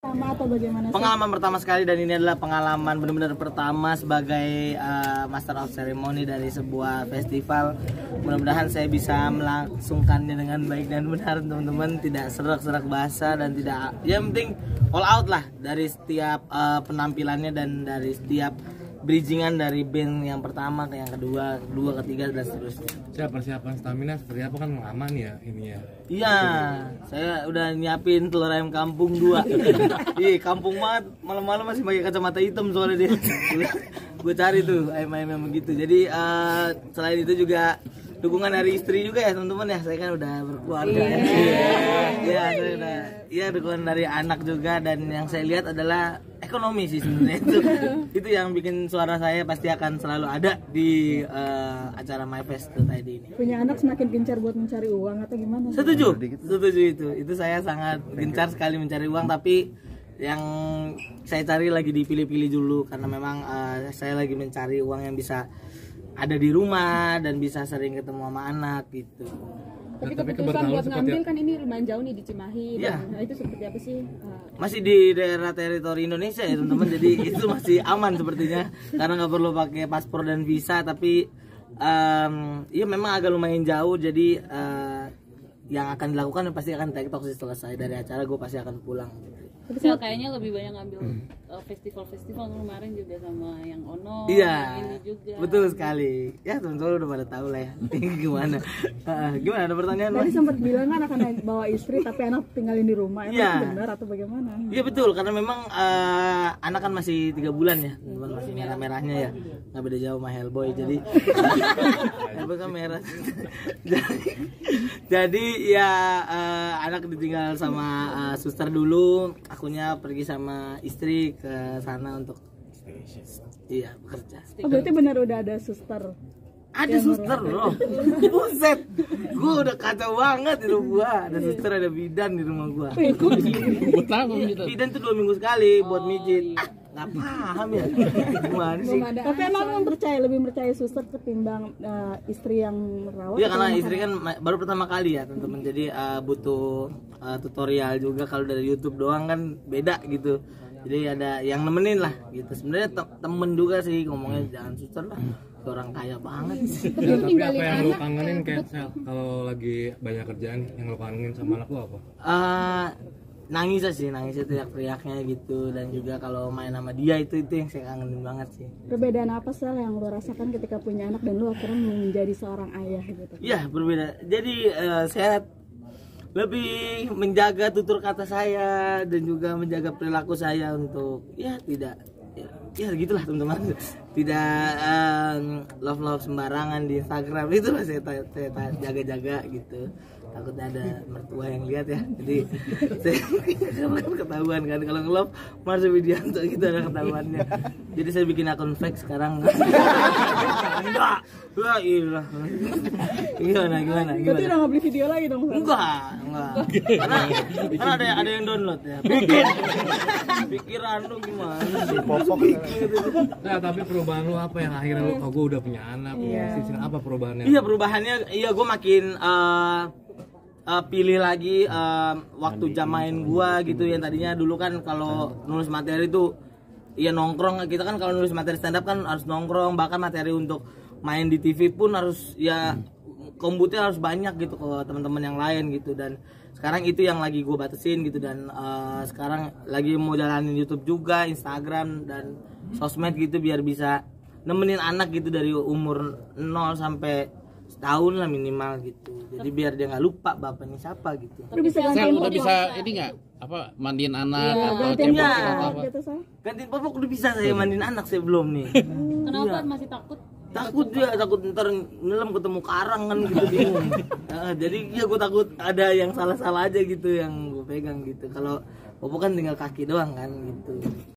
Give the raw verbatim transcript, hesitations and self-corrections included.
Sama atau bagaimana sih? Pengalaman pertama sekali, dan ini adalah pengalaman benar-benar pertama sebagai uh, Master of Ceremony dari sebuah festival. Mudah-mudahan saya bisa melangsungkannya dengan baik dan benar, teman-teman. Tidak serak-serak bahasa dan tidak, yang penting all out lah dari setiap uh, penampilannya dan dari setiap bridgingan dari band yang pertama ke yang kedua, kedua, ketiga dan seterusnya. Siap, persiapan stamina seperti apa kan aman ya ini ya? Iya, saya udah nyiapin telur ayam kampung dua. Ih, kampung banget, malam-malam masih pakai kacamata hitam soalnya dia. Gue cari tuh ayam-ayam yang begitu. Jadi uh, selain itu juga dukungan dari istri juga ya teman-teman ya. Saya kan udah berkeluarga. Iya, yeah. saya udah. Iya, dukungan dari anak juga, dan yang saya lihat adalah ekonomi sih sebenarnya itu. Itu yang bikin suara saya pasti akan selalu ada di uh, acara MyFest I D ini. Punya anak semakin gencar buat mencari uang atau gimana? Setuju, setuju itu. Itu saya sangat gencar sekali mencari uang, tapi yang saya cari lagi dipilih-pilih dulu karena memang uh, saya lagi mencari uang yang bisa ada di rumah dan bisa sering ketemu sama anak gitu. Tapi keputusan buat ngambil kan ini lumayan jauh nih di Cimahi. Ya. Nah, itu seperti apa sih? Masih di daerah teritori Indonesia ya teman-teman, jadi itu masih aman sepertinya karena nggak perlu pakai paspor dan visa. Tapi um, ya memang agak lumayan jauh, jadi uh, yang akan dilakukan pasti akan TikTok sih. Selesai dari acara gue pasti akan pulang. Tapi sih kayaknya lebih banyak ngambil uh, festival-festival kemarin juga sama yang Ono. Iya, ini juga. Betul sekali. Ya teman-teman udah pada tahu lah ya. Gimana? Uh, gimana, ada pertanyaan? Tadi sempat bilang kan akan bawa istri tapi anak tinggalin di rumah. Emang ya. benar atau bagaimana? Iya betul, karena memang uh, anak kan masih tiga bulan ya, teman-teman, masih merah-merahnya ya, nggak beda jauh sama Hellboy. Jadi Hellboy kan merah. jadi, jadi ya uh, anak ditinggal sama uh, suster dulu. Akunya pergi sama istri ke sana untuk iya bekerja. Oh, berarti benar udah ada suster. Ada suster loh. Buset. Gua udah kacau banget di rumah gua. Ada suster, ada bidan di rumah gua. Buat apa gitu? Bidan tuh dua minggu sekali buat mijit. Ah, nggak paham ya. Gimana sih? Tapi emang kamu percaya, lebih percaya suster ketimbang uh, istri yang merawat? Iya, karena istri kan baru pertama kali ya teman-teman. Jadi uh, butuh uh, tutorial juga. Kalau dari YouTube doang kan beda gitu. Jadi ada yang nemenin lah gitu. Sebenarnya te temen juga sih ngomongnya, jangan suster lah. Orang kaya banget sih. Ya, tapi apa yang lo kangenin kayak kalau lagi banyak kerjaan yang lo kangenin sama anak lo apa? Uh, nangis sih, nangis teriak-teriaknya gitu, dan juga kalau main sama dia itu itu yang saya kangenin banget sih. Perbedaan apa sih yang lo rasakan ketika punya anak dan lo akhirnya menjadi seorang ayah gitu? Iya, berbeda. Jadi uh, saya lebih menjaga tutur kata saya dan juga menjaga perilaku saya untuk ya tidak ya, ya gitulah teman-teman, tidak um, love love sembarangan di Instagram. Itu lah saya, saya, saya jaga-jaga gitu, takutnya ada mertua yang lihat ya. Jadi saya kan ketahuan kan kalau nge-love Mars Widianto gitu, ada ketahuannya. Jadi saya bikin akun fake sekarang. Enggak, wah ilah. Gimana gimana gimana? Berarti udah nggak beli video lagi dong? Enggak, enggak. Karena, karena ada ada yang download ya. Pikir, pikiran lu gimana sih? Popok. Nah, tapi perubahan lu apa yang akhirnya lu, oh gue udah punya anak, yeah. Sisi apa perubahannya? Iya, perubahannya, iya gue makin uh, uh, pilih lagi uh, waktu jam main gua gitu. Yang tadinya dulu kan kalau nulis materi tuh iya nongkrong, kita kan kalau nulis materi stand up kan harus nongkrong, bahkan materi untuk main di T V pun harus ya komputer harus banyak gitu ke teman-teman yang lain gitu. Dan sekarang itu yang lagi gue batasin gitu, dan uh, sekarang lagi mau jalanin YouTube juga, Instagram dan sosmed gitu biar bisa nemenin anak gitu dari umur nol sampai setahun lah minimal gitu. Jadi biar dia nggak lupa bapaknya siapa gitu. Saya udah bisa ini nggak apa mandiin anak ya, atau gantiin cebok ya. atau apa? Gantiin popok udah bisa saya mandiin anak, saya belum nih. Kenapa Iya. masih takut? Takut dia, takut ntar nyelam ketemu karang kan gitu, bingung. Nah, jadi ya gue takut ada yang salah-salah aja gitu yang gue pegang gitu. Kalau popok kan tinggal kaki doang kan gitu.